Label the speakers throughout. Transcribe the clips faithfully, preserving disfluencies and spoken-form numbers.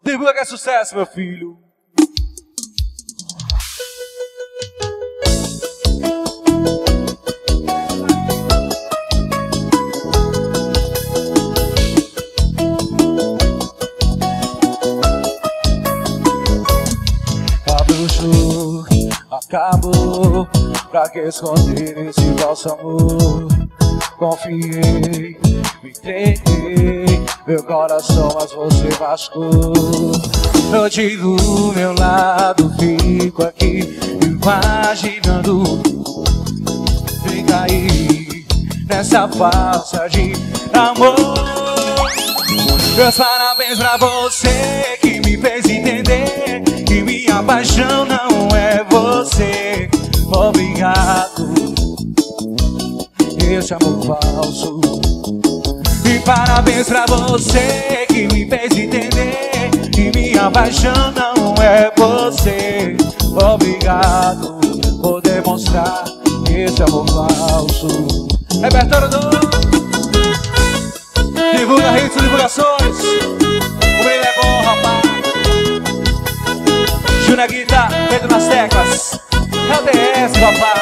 Speaker 1: Divulga que é sucesso, meu filho. Bruxo, acabou. Pra que esconder esse falso amor? Confiei, me entreguei, meu coração, mas você machucou. Noite do meu lado, fico aqui imaginando de cair nessa farsa de amor. Meus parabéns pra você que me fez entender que minha paixão não é você. Obrigado, esse amor falso. E parabéns pra você que me fez entender que minha paixão não é você. Obrigado por demonstrar esse amor falso. Repertório do Divulga Hits, divulgações. O brilho é bom, rapaz. Júnior Guita, Pedro nas teclas. É o D S, papai.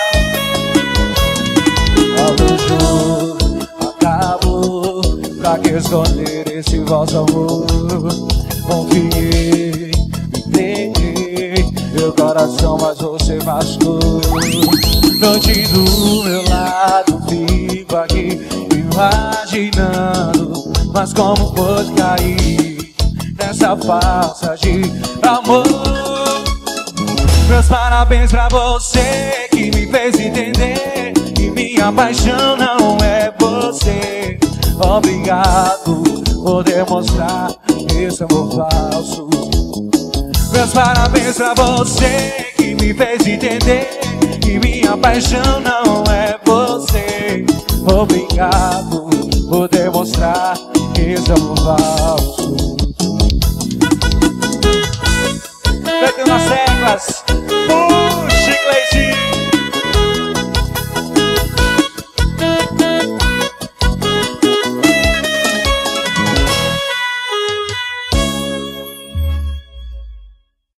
Speaker 1: Acabou, pra que esconder esse falso amor? Confiei, me entreguei, meu coração, mas você machucou. Noite do meu lado, fico aqui imaginando, mas como pode cair nessa farsa de amor? Meus parabéns pra você que me fez entender que minha paixão não é você. Obrigado por demonstrar esse amor falso. Meus parabéns pra você que me fez entender que minha paixão não é você. Obrigado por demonstrar esse amor falso. Pedro nas teclas,